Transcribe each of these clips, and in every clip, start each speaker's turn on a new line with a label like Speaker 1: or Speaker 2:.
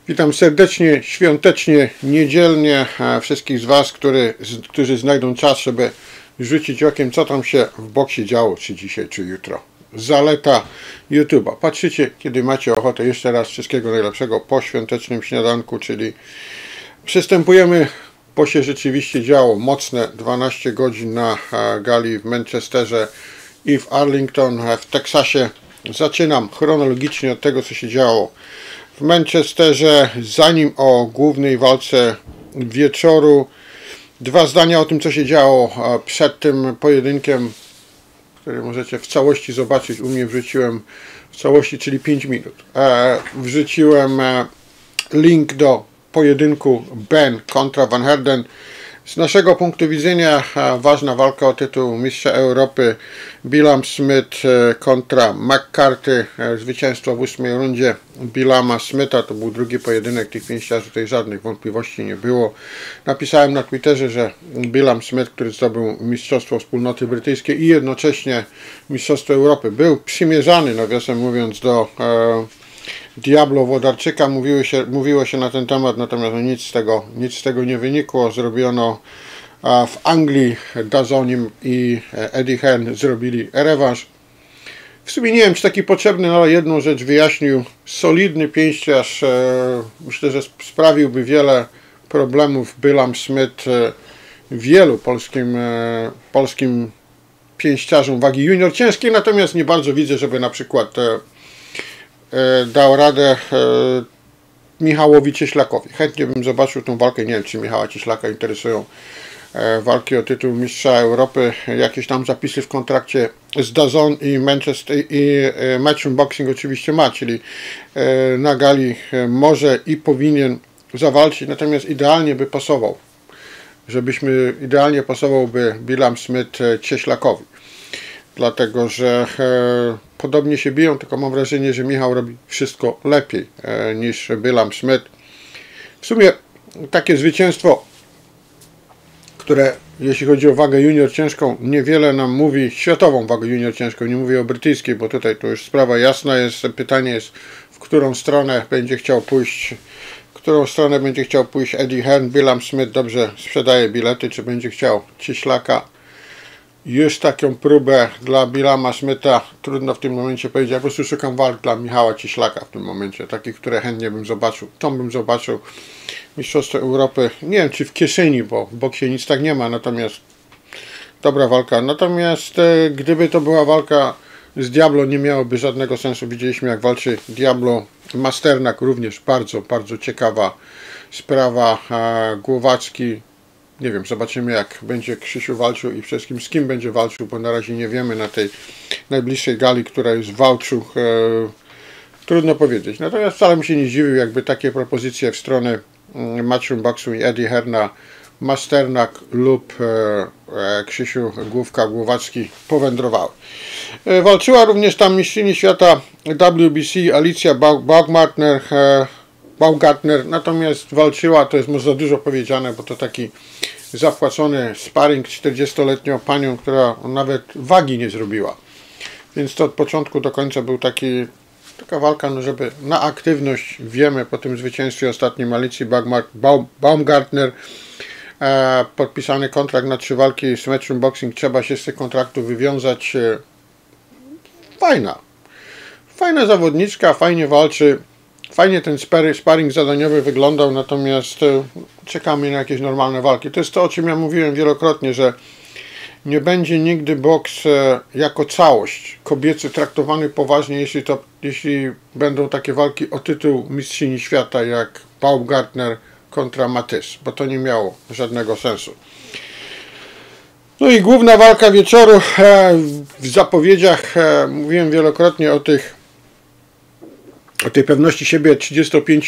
Speaker 1: Witam serdecznie, świątecznie, niedzielnie wszystkich z Was, którzy znajdą czas, żeby rzucić okiem, co tam się w boksie działo, czy dzisiaj, czy jutro. Zaleta YouTube'a. Patrzycie, kiedy macie ochotę. Jeszcze raz wszystkiego najlepszego po świątecznym śniadanku, czyli przystępujemy, bo się rzeczywiście działo mocne 12 godzin na gali w Manchesterze i w Arlington w Teksasie. Zaczynam chronologicznie od tego, co się działo w Manchesterze, zanim o głównej walce wieczoru. Dwa zdania o tym, co się działo przed tym pojedynkiem, który możecie w całości zobaczyć. U mnie wrzuciłem w całości, czyli 5 minut. Wrzuciłem link do pojedynku Ben kontra Van Heerden. Z naszego punktu widzenia ważna walka o tytuł mistrza Europy. Billam Smith kontra McCarthy. Zwycięstwo w 8. rundzie Billama Smitha. To był drugi pojedynek tych pięściarzy. Tutaj żadnych wątpliwości nie było. Napisałem na Twitterze, że Billam Smith, który zdobył mistrzostwo wspólnoty brytyjskiej i jednocześnie mistrzostwo Europy, był przymierzany, nawiasem mówiąc, do Diablo Włodarczyka. Mówiło się na ten temat, natomiast nic z tego nie wynikło. Zrobiono w Anglii, DAZN i Eddie Hearn zrobili rewanż. W sumie nie wiem, czy taki potrzebny, ale jedną rzecz wyjaśnił. Solidny pięściarz, myślę, że sprawiłby wiele problemów Billam Smith wielu polskim pięściarzom wagi junior ciężkiej, natomiast nie bardzo widzę, żeby na przykład dał radę Michałowi Cieślakowi. Chętnie bym zobaczył tą walkę. Nie wiem, czy Michała Cieślaka interesują walki o tytuł mistrza Europy. Jakieś tam zapisy w kontrakcie z DAZN i Manchester i Matchroom Boxing oczywiście ma, czyli na gali może i powinien zawalczyć, natomiast idealnie by pasował, idealnie pasowałby Billam Smith Cieślakowi. Dlatego, że podobnie się biją, tylko mam wrażenie, że Michał robi wszystko lepiej niż Billam Smith. W sumie takie zwycięstwo, które jeśli chodzi o wagę junior ciężką, niewiele nam mówi, światową wagę junior ciężką, nie mówię o brytyjskiej, bo tutaj to już sprawa jasna jest. Pytanie jest, w którą stronę będzie chciał pójść Eddie Hearn. Billam Smith dobrze sprzedaje bilety, czy będzie chciał Cieślaka. Już taką próbę dla Billama Smitha trudno w tym momencie powiedzieć. Ja po prostu szukam walk dla Michała Cieślaka w tym momencie, takich, które chętnie bym zobaczył. Tą bym zobaczył. Mistrzostwo Europy, nie wiem czy w kieszeni, bo w boksie nic tak nie ma, natomiast dobra walka. Natomiast gdyby to była walka z Diablo, nie miałoby żadnego sensu. Widzieliśmy, jak walczy Diablo Masternak, również bardzo, bardzo ciekawa sprawa. Głowacki. Nie wiem, zobaczymy, jak będzie Krzysiu walczył i przede wszystkim z kim będzie walczył, bo na razie nie wiemy na tej najbliższej gali, która jest w Wałczu. Trudno powiedzieć. Natomiast wcale mi się nie zdziwił, jakby takie propozycje w stronę Matchroom Boxu i Eddie Hearna, Masternak lub Krzysiu Głowacki powędrowały. Walczyła również tam mistrzyni świata WBC Alicja Baumgartner, natomiast walczyła, to jest może za dużo powiedziane, bo to taki zapłacony sparring 40-letnią panią, która nawet wagi nie zrobiła. Więc to od początku do końca był taka walka, no żeby na aktywność. Wiemy po tym zwycięstwie ostatnim Alicji Baumgartner, podpisany kontrakt na 3 walki z Matchroom Boxing, trzeba się z tych kontraktów wywiązać. Fajna zawodniczka, fajnie walczy. Fajnie ten sparring zadaniowy wyglądał, natomiast czekamy na jakieś normalne walki. To jest to, o czym ja mówiłem wielokrotnie, że nie będzie nigdy boks jako całość kobiecy traktowany poważnie, jeśli będą takie walki o tytuł mistrzyni świata jak Baumgartner kontra Matys, bo to nie miało żadnego sensu. No i główna walka wieczoru. W zapowiedziach mówiłem wielokrotnie o tej pewności siebie 35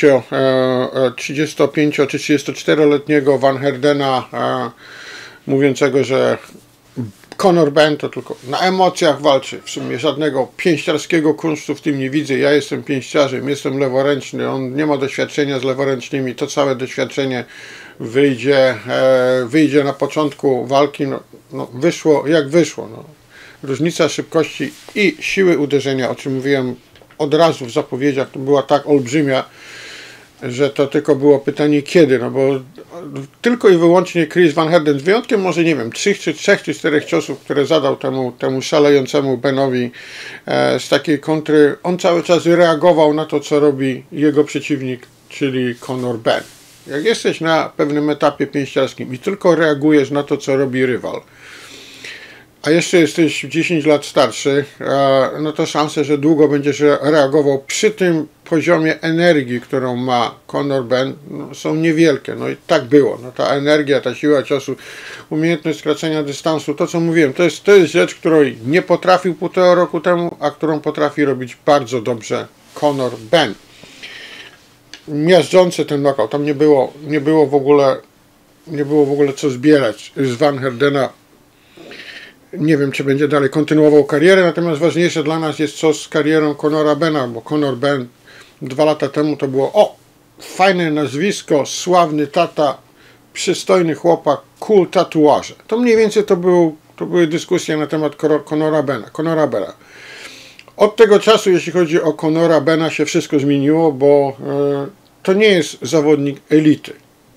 Speaker 1: czy 34-letniego Van Heerdena, mówiącego, że Conor Ben to tylko na emocjach walczy. W sumie żadnego pięściarskiego kunsztu w tym nie widzę. Ja jestem pięściarzem, jestem leworęczny, on nie ma doświadczenia z leworęcznymi. To całe doświadczenie wyjdzie na początku walki. No, wyszło jak wyszło. No. Różnica szybkości i siły uderzenia, o czym mówiłem od razu w zapowiedziach, to była tak olbrzymia, że to tylko było pytanie kiedy, no bo tylko i wyłącznie Chris Van Heerden, z wyjątkiem może, nie wiem, 3 czy 4 ciosów, które zadał temu szalejącemu Benowi z takiej kontry, on cały czas reagował na to, co robi jego przeciwnik, czyli Conor Benn. Jak jesteś na pewnym etapie pięściarskim i tylko reagujesz na to, co robi rywal, a jeszcze jesteś 10 lat starszy, no to szanse, że długo będziesz reagował przy tym poziomie energii, którą ma Conor Benn, no, są niewielkie. No i tak było. No, ta energia, ta siła ciosu, umiejętność skracania dystansu, to co mówiłem, to jest rzecz, której nie potrafił 1,5 roku temu, a którą potrafi robić bardzo dobrze Conor Benn. Miażdżący ten knockout, tam nie było w ogóle co zbierać z Van Heerdena. Nie wiem, czy będzie dalej kontynuował karierę, natomiast ważniejsze dla nas jest co z karierą Conora Benna, bo Conor Benn 2 lata temu to było fajne nazwisko, sławny tata, przystojny chłopak, cool tatuaże. To mniej więcej to były dyskusje na temat Conora Benna. Od tego czasu, jeśli chodzi o Conora Benna, się wszystko zmieniło, bo to nie jest zawodnik elity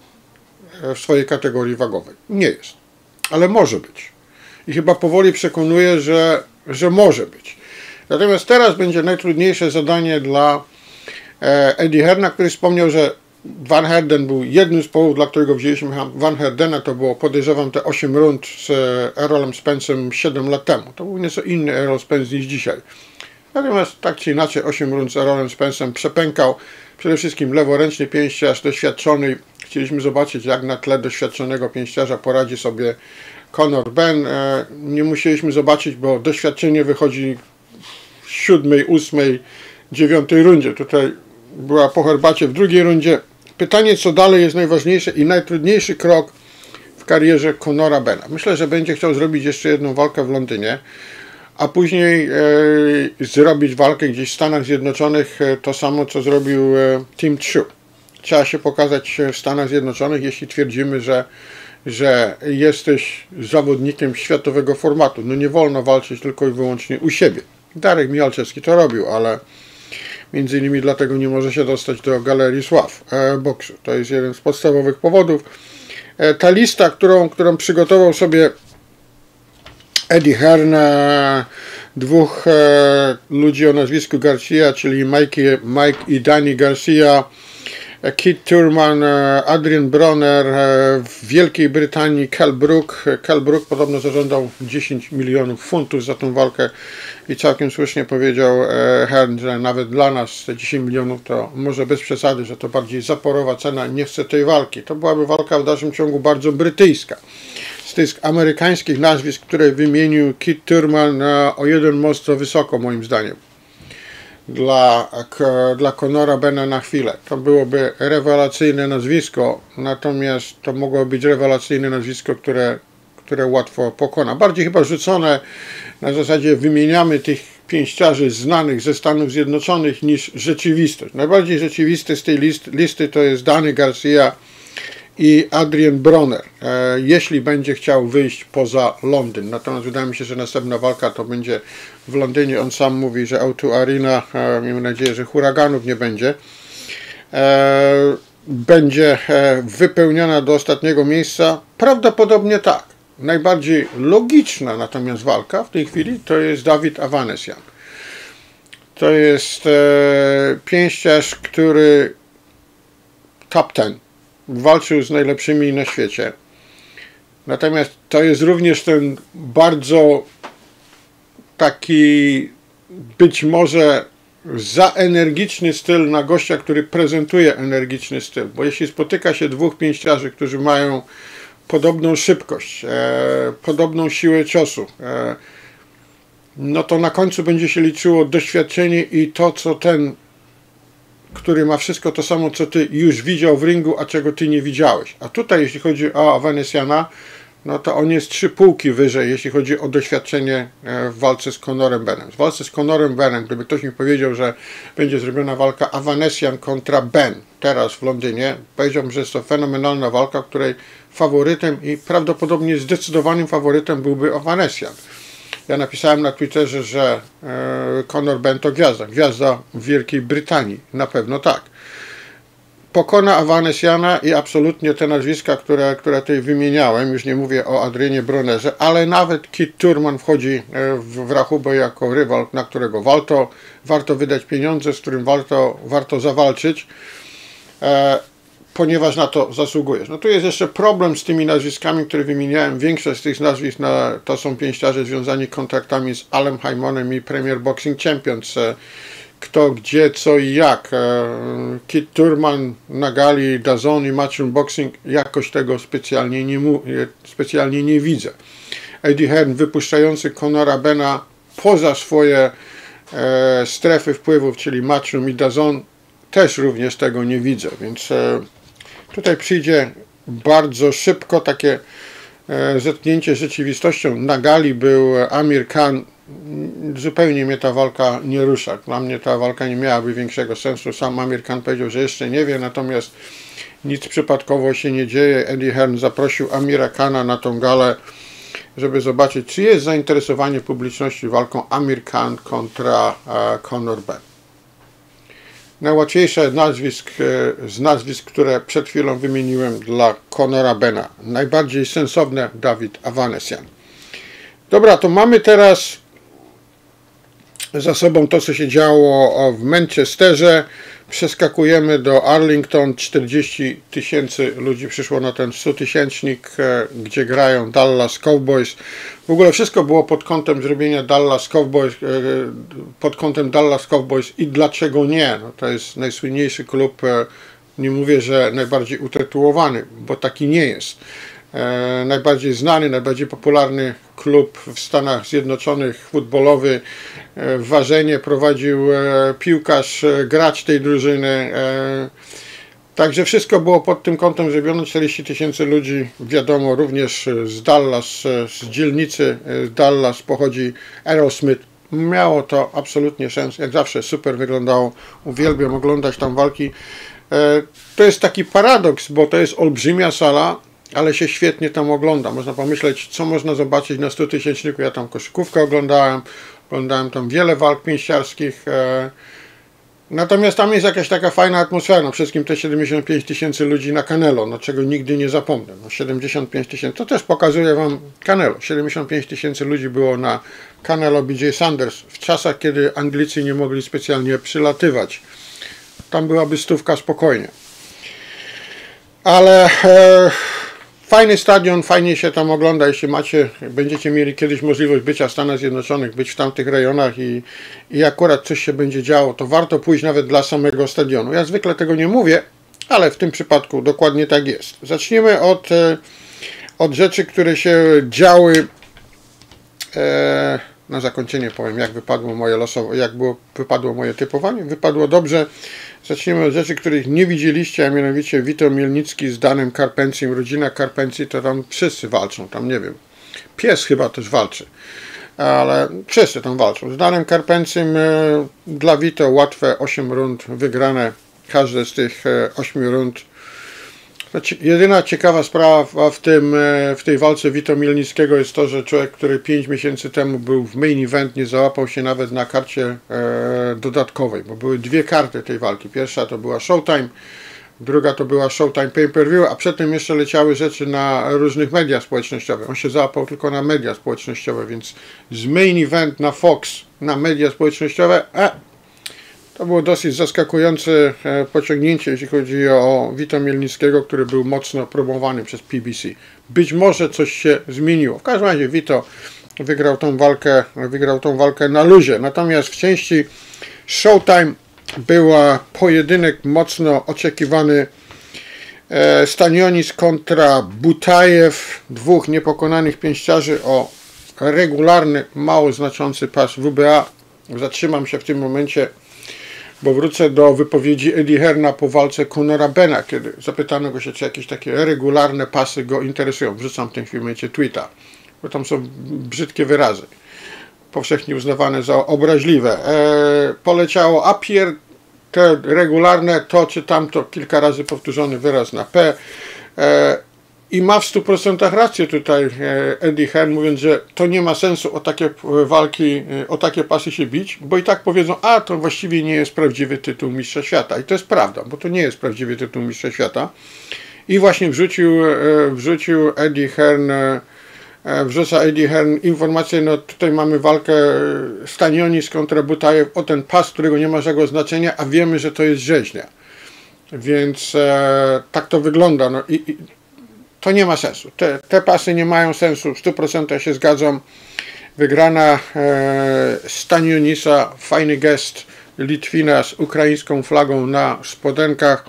Speaker 1: w swojej kategorii wagowej. Nie jest, ale może być. I chyba powoli przekonuje, że może być. Natomiast teraz będzie najtrudniejsze zadanie dla Eddie Hearna, który wspomniał, że Van Heerden był jednym z powodów, dla którego wzięliśmy Van Heerdena. To było, podejrzewam, te 8 rund z Errolem Spence'em 7 lat temu. To był nieco inny Errol Spence niż dzisiaj. Natomiast tak czy inaczej 8 rund z Errolem Spence'em przepękał. Przede wszystkim leworęczny pięściarz, doświadczony. Chcieliśmy zobaczyć, jak na tle doświadczonego pięściarza poradzi sobie Conor Benn. Nie musieliśmy zobaczyć, bo doświadczenie wychodzi w 7., 8., 9 rundzie. Tutaj była po herbacie w 2. rundzie. Pytanie, co dalej jest najważniejsze i najtrudniejszy krok w karierze Conora Benna. Myślę, że będzie chciał zrobić jeszcze jedną walkę w Londynie, a później zrobić walkę gdzieś w Stanach Zjednoczonych, to samo, co zrobił Tim Tszyu. Trzeba się pokazać w Stanach Zjednoczonych, jeśli twierdzimy, że jesteś zawodnikiem światowego formatu. No nie wolno walczyć tylko i wyłącznie u siebie. Darek Michalczewski to robił, ale między innymi dlatego nie może się dostać do Galerii Sław boksu. To jest jeden z podstawowych powodów. Ta lista, którą przygotował sobie Eddie Hearn, 2 ludzi o nazwisku Garcia, czyli Mike i Danny Garcia, Keith Thurman, Adrian Broner, w Wielkiej Brytanii Kell Brook. Kell Brook podobno zażądał 10 milionów funtów za tą walkę i całkiem słusznie powiedział Hearn, że nawet dla nas te 10 milionów to może bez przesady, że to bardziej zaporowa cena, nie chce tej walki. To byłaby walka w dalszym ciągu bardzo brytyjska. Z tych amerykańskich nazwisk, które wymienił Keith Thurman, o jeden most za wysoko, moim zdaniem. Dla Conora Benna na chwilę. To byłoby rewelacyjne nazwisko, natomiast to mogło być rewelacyjne nazwisko, które łatwo pokona. Bardziej chyba rzucone na zasadzie wymieniamy tych pięściarzy znanych ze Stanów Zjednoczonych niż rzeczywistość. Najbardziej rzeczywisty z tej listy to jest Danny Garcia i Adrian Broner, jeśli będzie chciał wyjść poza Londyn. Natomiast wydaje mi się, że następna walka to będzie w Londynie. On sam mówi, że O2 Arena, miejmy nadzieję, że huraganów nie będzie, będzie wypełniona do ostatniego miejsca. Prawdopodobnie tak. Najbardziej logiczna natomiast walka w tej chwili to jest David Avanesian. To jest pięściarz, który top 10. Walczył z najlepszymi na świecie. Natomiast to jest również ten bardzo taki być może za energiczny styl na gościa, który prezentuje energiczny styl. Bo jeśli spotyka się 2 pięściarzy, którzy mają podobną szybkość, podobną siłę ciosu, no to na końcu będzie się liczyło doświadczenie i to, co ten, który ma wszystko to samo, co ty już widział w ringu, a czego ty nie widziałeś. A tutaj, jeśli chodzi o Avanesiana, no to on jest 3 półki wyżej, jeśli chodzi o doświadczenie w walce z Conorem Bennem. W walce z Conorem Bennem, gdyby ktoś mi powiedział, że będzie zrobiona walka Avanesian kontra Benn teraz w Londynie, powiedziałbym, że jest to fenomenalna walka, której faworytem i prawdopodobnie zdecydowanym faworytem byłby Avanesian. Ja napisałem na Twitterze, że Conor Benn to gwiazda. Gwiazda w Wielkiej Brytanii. Na pewno tak. pokona Avanesiana i absolutnie te nazwiska, które tutaj wymieniałem, już nie mówię o Adrianie Bronerze, ale nawet Keith Thurman wchodzi w rachubę jako rywal, na którego warto wydać pieniądze, z którym warto zawalczyć, ponieważ na to zasługujesz. No tu jest jeszcze problem z tymi nazwiskami, które wymieniałem. Większość z tych nazwisk to są pięściarze związani kontraktami z Alem Haymonem i Premier Boxing Champions. Kto, gdzie, co i jak. Keith Thurman na gali DAZN i Matchroom Boxing jakoś tego specjalnie nie widzę. Eddie Hearn wypuszczający Conora Benna poza swoje strefy wpływów, czyli Matchroom i DAZN, też również tego nie widzę, więc tutaj przyjdzie bardzo szybko takie zetknięcie z rzeczywistością. Na gali był Amir Khan. Zupełnie mnie ta walka nie rusza. Dla mnie ta walka nie miałaby większego sensu. Sam Amir Khan powiedział, że jeszcze nie wie, natomiast nic przypadkowo się nie dzieje. Eddie Hearn zaprosił Amira Khana na tą galę, żeby zobaczyć, czy jest zainteresowanie publiczności walką Amir Khan kontra Conor Benn. Najłatwiejsze z nazwisk, które przed chwilą wymieniłem dla Conora Benna. Najbardziej sensowne David Avanesian. Dobra, to mamy teraz za sobą to, co się działo w Manchesterze. Przeskakujemy do Arlington. 40 000 ludzi przyszło na ten 100-tysięcznik, gdzie grają Dallas Cowboys. W ogóle wszystko było pod kątem zrobienia Dallas Cowboys i dlaczego nie? No to jest najsłynniejszy klub, nie mówię, że najbardziej utytułowany, bo taki nie jest. Najbardziej znany, najbardziej popularny klub w Stanach Zjednoczonych, futbolowy. Ważenie prowadził piłkarz, gracz tej drużyny. Także wszystko było pod tym kątem zrobione. 40 000 ludzi, wiadomo, również z Dallas, z dzielnicy Dallas pochodzi Aerosmith. Miało to absolutnie sens, jak zawsze super wyglądało. Uwielbiam oglądać tam walki. To jest taki paradoks, bo to jest olbrzymia sala, ale się świetnie tam ogląda. Można pomyśleć, co można zobaczyć na 100-tysięczniku. Ja tam koszykówkę oglądałem tam wiele walk pięściarskich. Natomiast tam jest jakaś taka fajna atmosfera. No wszystkim te 75 000 ludzi na Canelo, no czego nigdy nie zapomnę. No 75 000, to też pokazuje wam Canelo. 75 000 ludzi było na Canelo BJ Sanders w czasach, kiedy Anglicy nie mogli specjalnie przylatywać. Tam byłaby 100 spokojnie. Ale fajny stadion, fajnie się tam ogląda, jeśli będziecie mieli kiedyś możliwość bycia w Stanach Zjednoczonych, być w tamtych rejonach i akurat coś się będzie działo, to warto pójść nawet dla samego stadionu. Ja zwykle tego nie mówię, ale w tym przypadku dokładnie tak jest. Zaczniemy od rzeczy, które się działy. Na zakończenie powiem, jak wypadło moje wypadło moje typowanie. Wypadło dobrze. Zacznijmy od rzeczy, których nie widzieliście, a mianowicie Wito Mielnicki z Danem Carpenciem. Rodzina Carpenci to tam wszyscy walczą, tam nie wiem. Pies chyba też walczy, ale wszyscy tam walczą. Z Danem Carpenciem dla Vito łatwe 8 rund wygrane. Każde z tych 8 rund. Jedyna ciekawa sprawa w tej walce Wito Mielnickiego jest to, że człowiek, który 5 miesięcy temu był w main event, nie załapał się nawet na karcie dodatkowej, bo były dwie karty tej walki. Pierwsza to była Showtime, druga to była Showtime Pay-Per-View, a przedtem jeszcze leciały rzeczy na różnych mediach społecznościowych. On się załapał tylko na media społecznościowe, więc z main event na Fox, na media społecznościowe, to było dosyć zaskakujące pociągnięcie, jeśli chodzi o Wito Mielnickiego, który był mocno promowany przez PBC. Być może coś się zmieniło. W każdym razie Vito wygrał tą walkę na luzie. Natomiast w części Showtime była pojedynek mocno oczekiwany. Stanionis kontra Butajew, dwóch niepokonanych pięściarzy o regularny, mało znaczący pas WBA. Zatrzymam się w tym momencie, bo wrócę do wypowiedzi Eddie Hearna po walce Conora Benna, kiedy zapytano go się, czy jakieś takie regularne pasy go interesują. Wrzucam w tym momencie tweeta, bo tam są brzydkie wyrazy, powszechnie uznawane za obraźliwe. Poleciało Apier, te regularne, to czy tamto, kilka razy powtórzony wyraz na P. I ma w 100% rację tutaj Eddie Hearn, mówiąc, że to nie ma sensu o takie walki, o takie pasy się bić, bo i tak powiedzą, a to właściwie nie jest prawdziwy tytuł mistrza świata. I to jest prawda, bo to nie jest prawdziwy tytuł mistrza świata. I właśnie wrzucił Eddie Hearn, wrzuca Eddie Hearn informację, no tutaj mamy walkę Stanionis kontra Butajew o ten pas, którego nie ma żadnego znaczenia, a wiemy, że to jest rzeźnia. Więc tak to wygląda. No i to nie ma sensu. Te pasy nie mają sensu. W 100% się zgadzam. Wygrana Stanionisa, fajny gest Litwina z ukraińską flagą na spodenkach.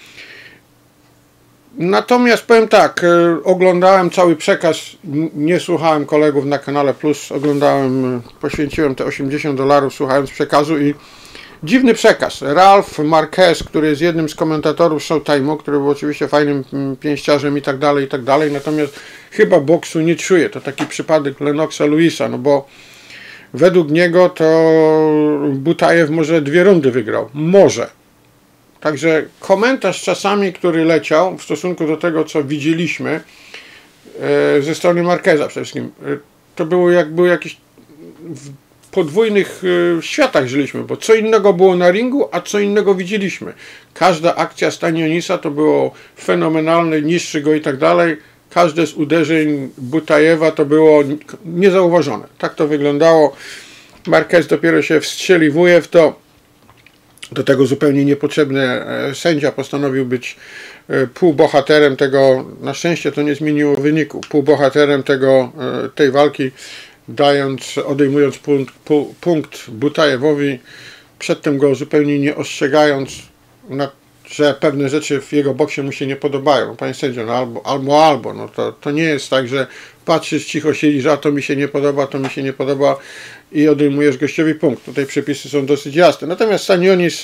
Speaker 1: Natomiast powiem tak, oglądałem cały przekaz, nie słuchałem kolegów na kanale Plus, poświęciłem te $80, słuchając przekazu i dziwny przekaz. Ralph Marquez, który jest jednym z komentatorów Showtime'u, który był oczywiście fajnym pięściarzem i tak dalej, natomiast chyba boksu nie czuje. To taki przypadek Lennoxa Lewisa, no bo według niego to Butajew może 2 rundy wygrał. Może. Także komentarz czasami, który leciał w stosunku do tego, co widzieliśmy ze strony Marqueza przede wszystkim, to było jakby jakiś w podwójnych światach żyliśmy, bo co innego było na ringu, a co innego widzieliśmy. Każda akcja Stanionisa to było fenomenalne, niszczy go i tak dalej. Każde z uderzeń Butajewa to było niezauważone. Tak to wyglądało. Marquez dopiero się wstrzeliwuje w to. Do tego zupełnie niepotrzebny sędzia postanowił być półbohaterem tego, na szczęście to nie zmieniło wyniku, półbohaterem tej walki, odejmując punkt Butajewowi, przedtem go zupełnie nie ostrzegając, że pewne rzeczy w jego boksie mu się nie podobają. Panie sędzio, no albo. No to nie jest tak, że patrzysz, cicho siedzisz, a to mi się nie podoba i odejmujesz gościowi punkt. Tutaj przepisy są dosyć jasne. Natomiast Stanionis,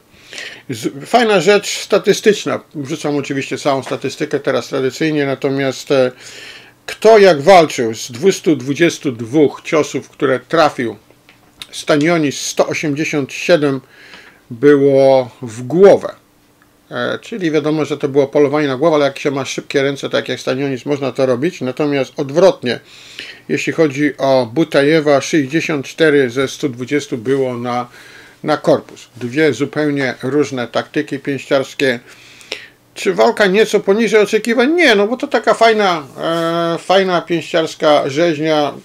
Speaker 1: fajna rzecz statystyczna. Wrzucam oczywiście całą statystykę teraz tradycyjnie, natomiast kto jak walczył z 222 ciosów, które trafił Stanionis, 187 było w głowę. Czyli wiadomo, że to było polowanie na głowę, ale jak się ma szybkie ręce, tak jak Stanionis, można to robić. Natomiast odwrotnie, jeśli chodzi o Butajewa, 64 ze 120 było na korpus. 2 zupełnie różne taktyki pięściarskie. Czy walka nieco poniżej oczekiwań? Nie, no bo to taka fajna pięściarska rzeźnia,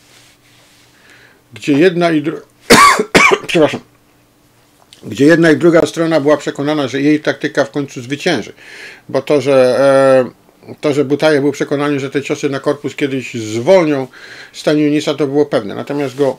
Speaker 1: gdzie jedna i druga przepraszam, gdzie jedna i druga strona była przekonana, że jej taktyka w końcu zwycięży. Bo to, że Butajew był przekonany, że te ciosy na korpus kiedyś zwolnią Stanionisa, to było pewne. Natomiast go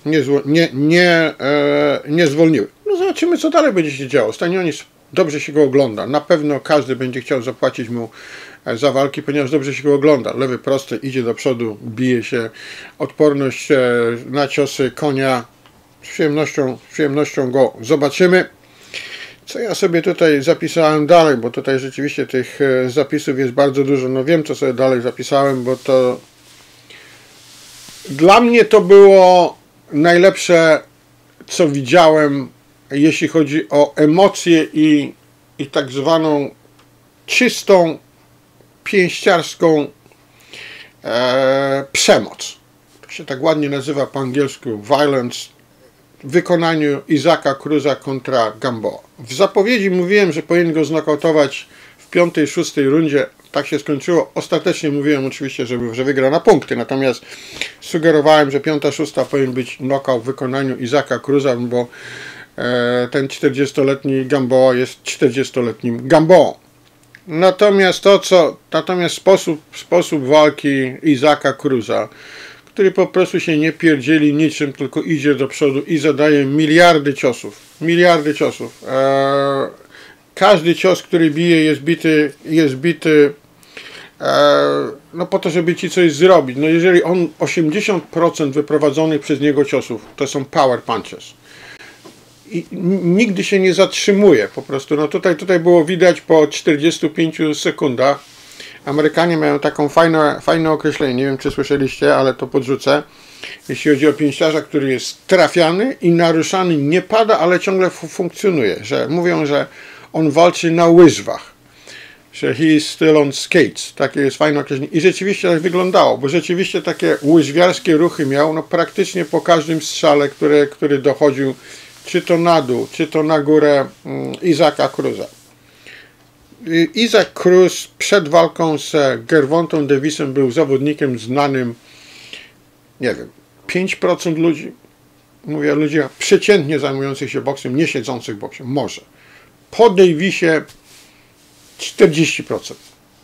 Speaker 1: nie zwolniły. No zobaczymy, co dalej będzie się działo. Stanionis, dobrze się go ogląda. Na pewno każdy będzie chciał zapłacić mu za walki, ponieważ dobrze się go ogląda. Lewy prosty, idzie do przodu, bije się. Odporność na ciosy konia. Z przyjemnością go zobaczymy. Co ja sobie tutaj zapisałem dalej, bo tutaj rzeczywiście tych zapisów jest bardzo dużo. No wiem, co sobie dalej zapisałem, bo to dla mnie to było najlepsze, co widziałem, jeśli chodzi o emocje i tak zwaną czystą pięściarską przemoc. To się tak ładnie nazywa po angielsku violence. W wykonaniu Isaaca Cruza kontra Gamboa. W zapowiedzi mówiłem, że powinien go znokautować w 5., 6. rundzie. Tak się skończyło. Ostatecznie mówiłem oczywiście, że wygra na punkty. Natomiast sugerowałem, że 5., 6. powinien być knockout w wykonaniu Isaaca Cruza, bo ten 40-letni Gamboa jest 40-letnim Gamboą. Natomiast sposób walki Isaaca Cruza, który po prostu się nie pierdzieli niczym, tylko idzie do przodu i zadaje miliardy ciosów. Każdy cios, który bije, jest bity no po to, żeby ci coś zrobić. No jeżeli on 80% wyprowadzonych przez niego ciosów to są power punches. I nigdy się nie zatrzymuje po prostu. No tutaj było widać po 45 sekundach. Amerykanie mają taką fajne określenie, nie wiem czy słyszeliście, ale to podrzucę. Jeśli chodzi o pięściarza, który jest trafiany i naruszany, nie pada, ale ciągle funkcjonuje. Że mówią, że on walczy na łyżwach. że he is still on skates. Takie jest fajne określenie. I rzeczywiście tak wyglądało, bo rzeczywiście takie łyżwiarskie ruchy miał, no praktycznie po każdym strzale, który dochodził, czy to na dół, czy to na górę Isaaca Cruza. Isaac Cruz przed walką z Gervontą Davisem był zawodnikiem znanym, nie wiem, 5% ludzi, mówię o ludziach przeciętnie zajmujących się boksem, nie siedzących boksem, może. Po Davisie 40%.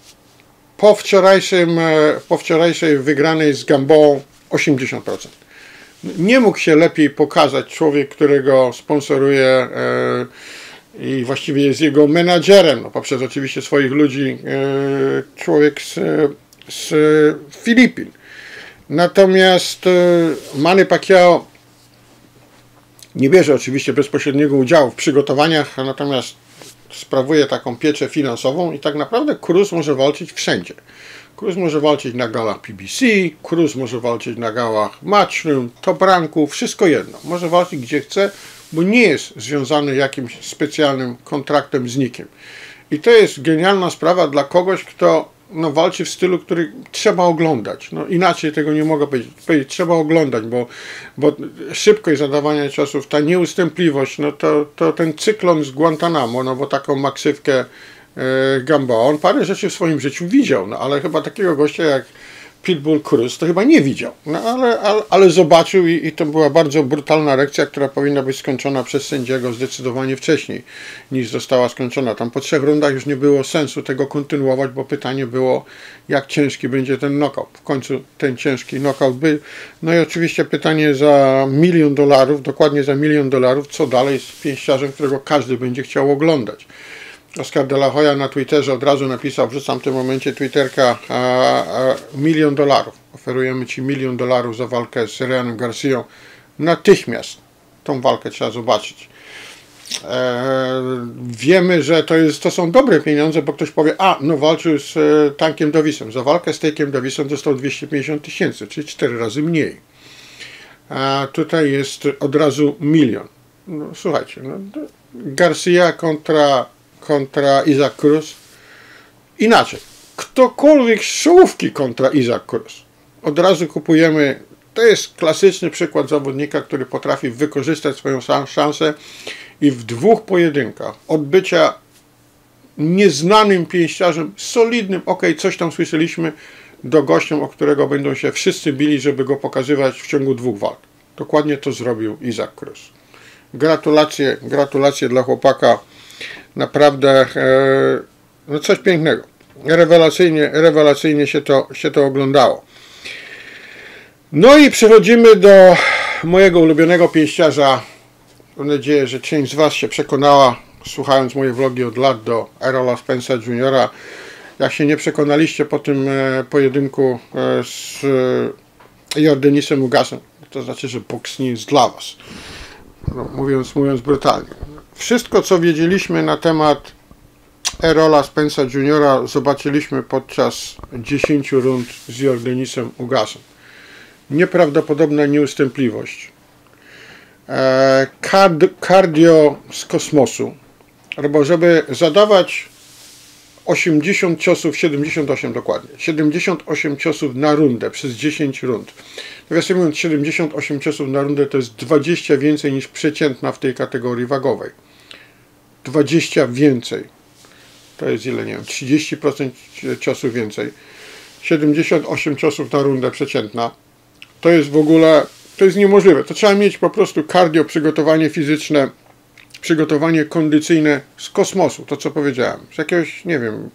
Speaker 1: Po wczorajszej wygranej z Gamboą 80%. Nie mógł się lepiej pokazać człowiek, którego sponsoruje i właściwie jest jego menadżerem, no poprzez oczywiście swoich ludzi, człowiek z Filipin. Natomiast Manny Pacquiao nie bierze oczywiście bezpośredniego udziału w przygotowaniach, natomiast sprawuje taką pieczę finansową i tak naprawdę Cruz może walczyć wszędzie. Cruz może walczyć na galach PBC, Cruz może walczyć na galach Matchroom, Top Ranku, wszystko jedno. Może walczyć gdzie chce, bo nie jest związany jakimś specjalnym kontraktem z nikim. I to jest genialna sprawa dla kogoś, kto walczy w stylu, który trzeba oglądać. No, inaczej tego nie mogę powiedzieć. Trzeba oglądać, bo szybkość zadawania ciosów, ta nieustępliwość, no to ten cyklon z Guantanamo, no bo taką maksywkę Gamboa, on parę rzeczy w swoim życiu widział, no ale chyba takiego gościa jak Pitbull Cruz to chyba nie widział, no ale zobaczył i to była bardzo brutalna reakcja, która powinna być skończona przez sędziego zdecydowanie wcześniej niż została skończona. Tam po 3 rundach już nie było sensu tego kontynuować, bo pytanie było, jak ciężki będzie ten knockout. W końcu ten ciężki knockout był. No i oczywiście pytanie za $1 milion, dokładnie za $1 milion, co dalej z pięściarzem, którego każdy będzie chciał oglądać. Oscar de la Hoya na Twitterze od razu napisał, wrzucam w tym momencie Twitterka, $1 milion. Oferujemy Ci $1 milion za walkę z Ryanem Garcią. Natychmiast tą walkę trzeba zobaczyć. Wiemy, że to są dobre pieniądze, bo ktoś powie, no walczył z Tankiem Davisem. Za walkę z Tankiem Davisem dostał 250 000, czyli 4 razy mniej. A tutaj jest od razu $1 milion. No, słuchajcie, Garcia kontra Isaac Cruz. Inaczej. Ktokolwiek z czołówki kontra Isaac Cruz. Od razu kupujemy. To jest klasyczny przykład zawodnika, który potrafi wykorzystać swoją szansę i w 2 pojedynkach od bycia nieznanym pięściarzem, solidnym, coś tam słyszeliśmy, do gościem, o którego będą się wszyscy bili, żeby go pokazywać w ciągu 2 walk. Dokładnie to zrobił Isaac Cruz. Gratulacje dla chłopaka. Naprawdę no coś pięknego. Rewelacyjnie się to oglądało. No i przechodzimy do mojego ulubionego pięściarza. Mam nadzieję, że część z Was się przekonała, słuchając moje vlogi od lat, do Errola Spence'a Jr. Jak się nie przekonaliście po tym pojedynku z Yordenisem Ugasem, to znaczy, że boks nie jest dla Was. No, mówiąc brutalnie. Wszystko, co wiedzieliśmy na temat Errola Spence'a Jr. zobaczyliśmy podczas 10 rund z Yordenisem Ugasem. Nieprawdopodobna nieustępliwość. Cardio z kosmosu. Bo żeby zadawać 80 ciosów, 78 dokładnie, 78 ciosów na rundę przez 10 rund. Nawiasem mówiąc, 78 ciosów na rundę to jest 20 więcej niż przeciętna w tej kategorii wagowej. 20 więcej. To jest ile, nie wiem, 30% ciosów więcej. 78 ciosów na rundę przeciętna. To jest w ogóle, to jest niemożliwe. To trzeba mieć po prostu cardio, przygotowanie fizyczne, przygotowanie kondycyjne z kosmosu. To, co powiedziałem. Z jakiegoś, nie wiem,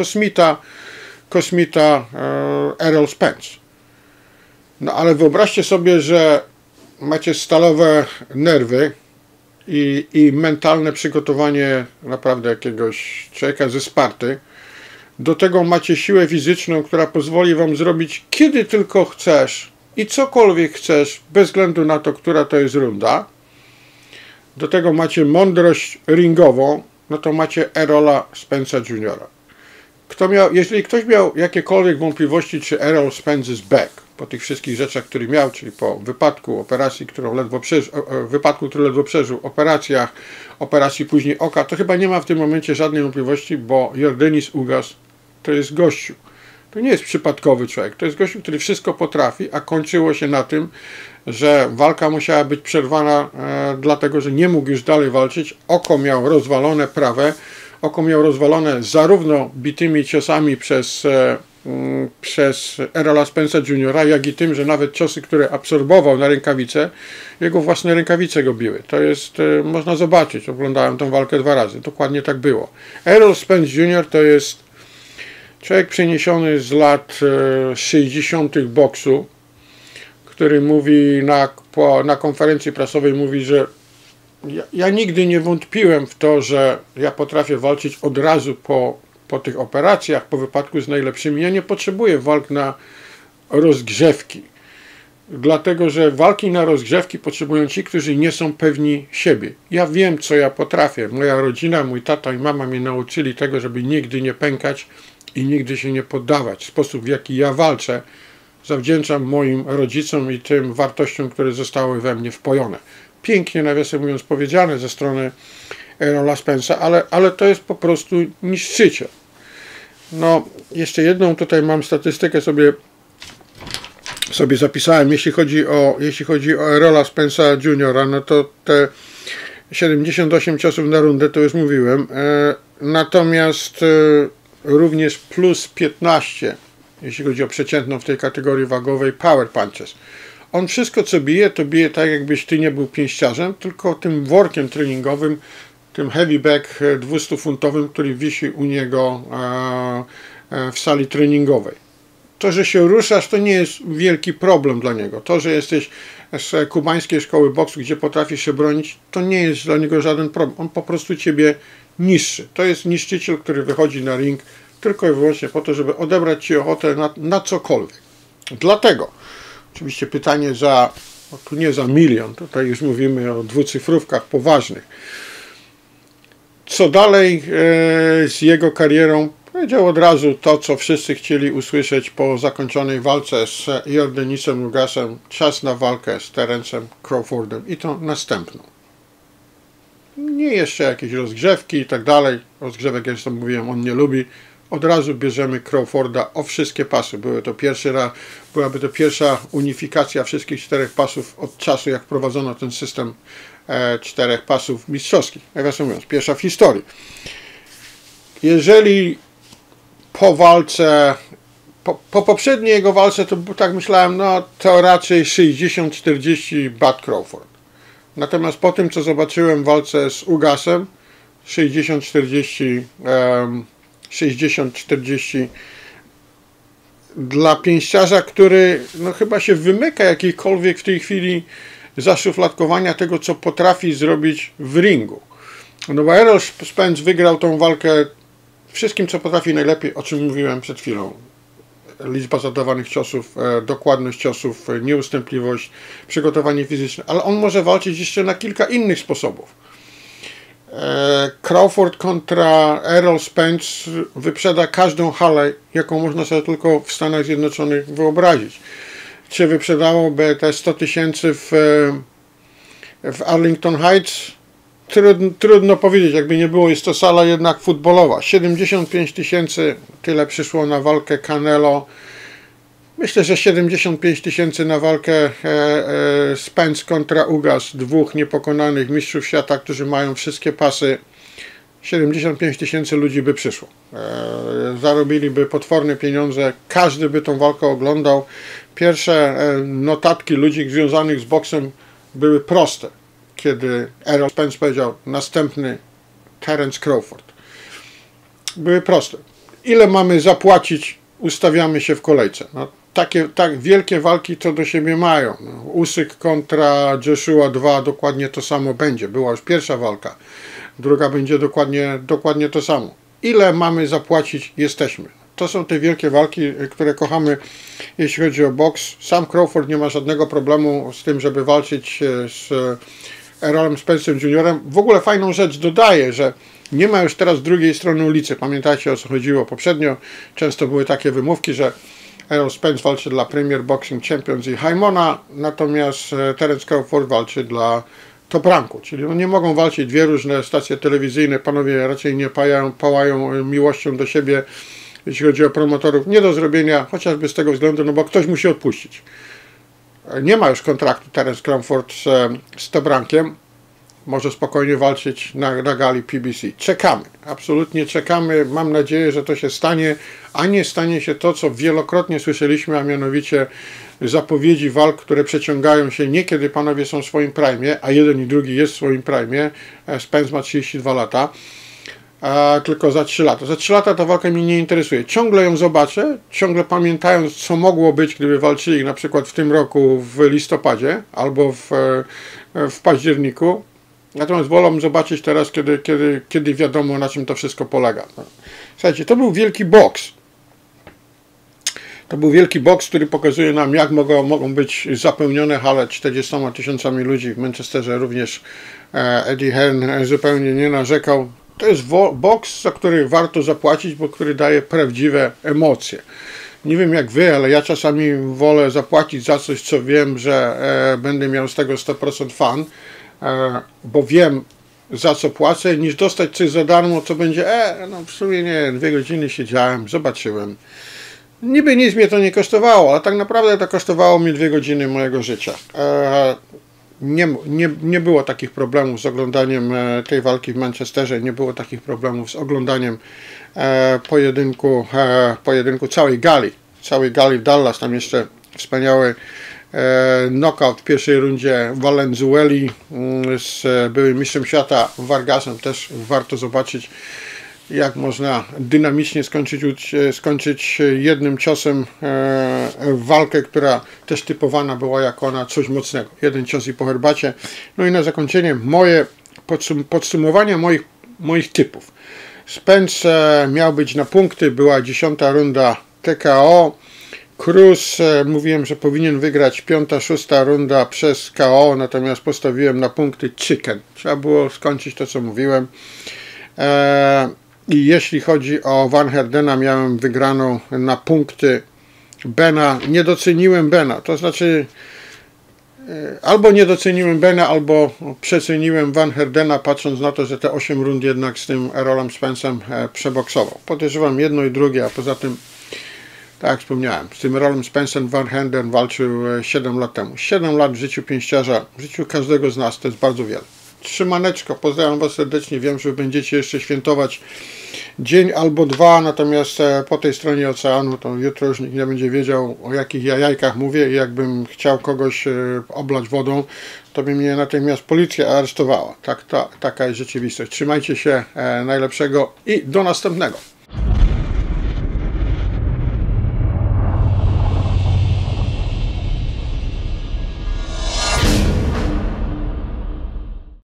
Speaker 1: kosmita Errol Spence. No ale wyobraźcie sobie, że macie stalowe nerwy i mentalne przygotowanie naprawdę jakiegoś człowieka ze Sparty. Do tego macie siłę fizyczną, która pozwoli Wam zrobić kiedy tylko chcesz i cokolwiek chcesz, bez względu na to, która to jest runda. Do tego macie mądrość ringową, no to macie Errola Spence'a Jr. Jeżeli ktoś miał jakiekolwiek wątpliwości, czy Errol Spence is back, po tych wszystkich rzeczach, które miał, czyli po wypadku, operacji, który ledwo przeżył, operacji później oka, to chyba nie ma w tym momencie żadnej wątpliwości, bo Yordenis Ugas to jest gościu. To nie jest przypadkowy człowiek, to jest gościu, który wszystko potrafi, a kończyło się na tym, że walka musiała być przerwana, dlatego że nie mógł już dalej walczyć. Oko miał rozwalone prawe, oko miał rozwalone zarówno bitymi ciosami przez Errola Spence'a Jr., jak i tym, że nawet ciosy, które absorbował na rękawice, jego własne rękawice go biły. To jest, można zobaczyć, oglądałem tę walkę 2 razy, dokładnie tak było. Errol Spence Jr. to jest człowiek przeniesiony z lat 60. boksu, który mówi na konferencji prasowej, mówi, że ja nigdy nie wątpiłem w to, że ja potrafię walczyć od razu po tych operacjach, po wypadku z najlepszymi. Ja nie potrzebuję walk na rozgrzewki, dlatego że walki na rozgrzewki potrzebują ci, którzy nie są pewni siebie. Ja wiem, co ja potrafię. Moja rodzina, mój tata i mama mnie nauczyli tego, żeby nigdy nie pękać i nigdy się nie poddawać. Sposób, w jaki ja walczę, zawdzięczam moim rodzicom i tym wartościom, które zostały we mnie wpojone. Pięknie, nawiasem mówiąc, powiedziane ze strony Errola Spence'a, ale to jest po prostu niszczyciel. No, jeszcze jedną tutaj mam statystykę sobie zapisałem, jeśli chodzi o Errola Spence'a Jr., no to te 78 ciosów na rundę, to już mówiłem, natomiast również plus 15, jeśli chodzi o przeciętną w tej kategorii wagowej, power punches. On wszystko, co bije, to bije tak, jakbyś ty nie był pięściarzem, tylko tym workiem treningowym, tym heavy back 200-funtowym, który wisi u niego w sali treningowej. To, że się ruszasz, to nie jest wielki problem dla niego. To, że jesteś z kubańskiej szkoły boksu, gdzie potrafisz się bronić, to nie jest dla niego żaden problem. On po prostu ciebie niszczy. To jest niszczyciel, który wychodzi na ring tylko i wyłącznie po to, żeby odebrać ci ochotę na cokolwiek. Dlatego, oczywiście pytanie tu nie za milion, tutaj już mówimy o dwucyfrówkach poważnych. Co dalej z jego karierą? Powiedział od razu to, co wszyscy chcieli usłyszeć po zakończonej walce z Yordenisem Ugasem. Czas na walkę z Terencem Crawfordem i to następną. Nie jeszcze jakieś rozgrzewki i tak dalej. Rozgrzewek, jak już mówiłem, on nie lubi. Od razu bierzemy Crawforda o wszystkie pasy. Byłaby to pierwsza unifikacja wszystkich 4 pasów od czasu, jak wprowadzono ten system 4 pasów mistrzowskich. Nawiasem mówiąc, pierwsza w historii. Jeżeli po walce, po poprzedniej jego walce, to tak myślałem, no to raczej 60-40 Bud Crawford. Natomiast po tym, co zobaczyłem w walce z Ugasem, 60-40 dla pięściarza, który no, chyba się wymyka jakiejkolwiek w tej chwili zaszufladkowania tego, co potrafi zrobić w ringu. No bo Errol Spence wygrał tą walkę wszystkim, co potrafi najlepiej, o czym mówiłem przed chwilą. Liczba zadawanych ciosów, dokładność ciosów, nieustępliwość, przygotowanie fizyczne, ale on może walczyć jeszcze na kilka innych sposobów. Crawford kontra Errol Spence wyprzeda każdą halę, jaką można sobie tylko w Stanach Zjednoczonych wyobrazić. Czy wyprzedałoby te 100 000 w Arlington Heights? Trudno powiedzieć, jakby nie było, jest to sala jednak futbolowa. 75 000, tyle przyszło na walkę Canelo. Myślę, że 75 000 na walkę Spence kontra Ugas, 2 niepokonanych mistrzów świata, którzy mają wszystkie pasy. 75 000 ludzi by przyszło. Zarobiliby potworne pieniądze, każdy by tą walkę oglądał. Pierwsze notatki ludzi związanych z boksem były proste, kiedy Errol Spence powiedział następny Terence Crawford. Były proste. Ile mamy zapłacić, ustawiamy się w kolejce. No, tak wielkie walki to do siebie mają. No, Usyk kontra Joshua 2 dokładnie to samo będzie. Była już pierwsza walka. Druga będzie dokładnie to samo. Ile mamy zapłacić, jesteśmy. To są te wielkie walki, które kochamy, jeśli chodzi o boks. Sam Crawford nie ma żadnego problemu z tym, żeby walczyć z Errolem Spence'em Jr. W ogóle fajną rzecz dodaję, że Nie ma już teraz drugiej strony ulicy. Pamiętajcie, o co chodziło poprzednio. Często były takie wymówki, że Errol Spence walczy dla Premier Boxing Champions i Haimona, natomiast Terence Crawford walczy dla Top Ranku. Czyli no nie mogą walczyć dwie różne stacje telewizyjne. Panowie raczej nie pałają miłością do siebie, jeśli chodzi o promotorów. Nie do zrobienia, chociażby z tego względu, no bo ktoś musi odpuścić. Nie ma już kontraktu Terence Crawford z Top Rankiem. Może spokojnie walczyć na gali PBC. Czekamy, absolutnie czekamy. Mam nadzieję, że to się stanie, a nie stanie się to, co wielokrotnie słyszeliśmy, a mianowicie zapowiedzi walk, które przeciągają się nie kiedy panowie są w swoim prime, a jeden i drugi jest w swoim prime. Spence ma 32 lata, tylko za 3 lata. Za 3 lata ta walka mnie nie interesuje. Ciągle ją zobaczę, ciągle pamiętając, co mogło być, gdyby walczyli na przykład w tym roku w listopadzie albo w październiku. Natomiast wolę zobaczyć teraz, kiedy wiadomo, na czym to wszystko polega. Słuchajcie, to był wielki boks. To był wielki boks, który pokazuje nam, jak mogą być zapełnione hale 40 000 ludzi. W Manchesterze również Eddie Hearn zupełnie nie narzekał. To jest boks, za który warto zapłacić, bo który daje prawdziwe emocje. Nie wiem jak wy, ale ja czasami wolę zapłacić za coś, co wiem, że będę miał z tego 100% fan. Bo wiem, za co płacę, niż dostać coś za darmo, co będzie, no w sumie nie, 2 godziny siedziałem, zobaczyłem. Niby nic mnie to nie kosztowało, ale tak naprawdę to kosztowało mi 2 godziny mojego życia. Nie było takich problemów z oglądaniem tej walki w Manchesterze, nie było takich problemów z oglądaniem pojedynku całej gali w Dallas. Tam jeszcze wspaniały knockout w pierwszej rundzie Valenzueli z byłym mistrzem świata Vargasem. Też warto zobaczyć, jak można dynamicznie skończyć jednym ciosem walkę, która też typowana była jako na coś mocnego. Jeden cios i po herbacie. No i na zakończenie moje podsumowanie moich typów. Spence miał być na punkty, była 10. runda TKO. Cruz, mówiłem, że powinien wygrać 5., 6. runda przez KO, natomiast postawiłem na punkty chicken. Trzeba było skończyć to, co mówiłem. I jeśli chodzi o Van Herdena, miałem wygraną na punkty Bena. Nie doceniłem Bena, to znaczy albo nie doceniłem Bena, albo przeceniłem Van Herdena, patrząc na to, że te 8 rund jednak z tym Errolem Spencem przeboksował. Podejrzewam jedno i drugie, a poza tym, tak jak wspomniałem, z tym Errolem Spencem Van Herden walczył 7 lat temu. 7 lat w życiu pięściarza, w życiu każdego z nas, to jest bardzo wiele. Trzymaneczko, pozdrawiam was serdecznie, wiem, że będziecie jeszcze świętować dzień albo 2, natomiast po tej stronie oceanu to jutro już nikt nie będzie wiedział, o jakich jajajkach mówię i jakbym chciał kogoś oblać wodą, to by mnie natychmiast policja aresztowała. Taka jest rzeczywistość. Trzymajcie się, najlepszego i do następnego.